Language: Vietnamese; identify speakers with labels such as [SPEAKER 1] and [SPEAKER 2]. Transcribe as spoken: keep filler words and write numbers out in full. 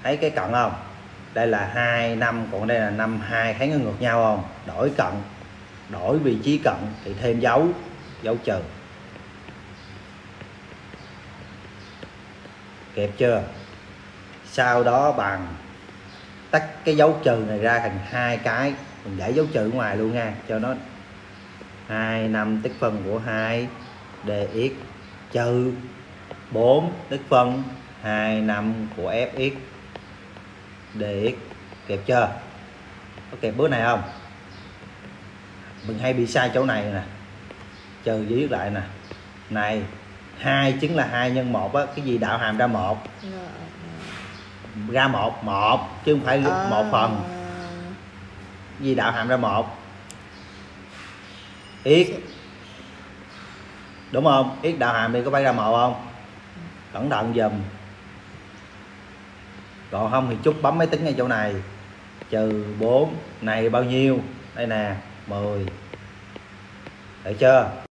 [SPEAKER 1] thấy cái cận không? Đây là hai năm, còn đây là năm hai, thấy nó ngược nhau không? Đổi cận, đổi vị trí cận thì thêm dấu dấu trừ, kẹp chưa? Sau đó bằng tách cái dấu trừ này ra thành hai cái, mình để dấu trừ ngoài luôn nha, cho nó hai năm tích phân của hai dx trừ bốn tích phân hai năm của fx dx, kẹp chưa? Có kẹp bước này không? Mình hay bị sai chỗ này nè, trừ viết lại nè, này hai chính là hai nhân một á, cái gì đạo hàm ra một, ra một một chứ không phải à. Một phần gì đạo hàm ra một x, đúng không? X đạo hàm đi có phải ra một không? Cẩn thận dùm, còn không thì chút bấm máy tính ngay chỗ này, trừ bốn này bao nhiêu, đây nè mười, được chưa?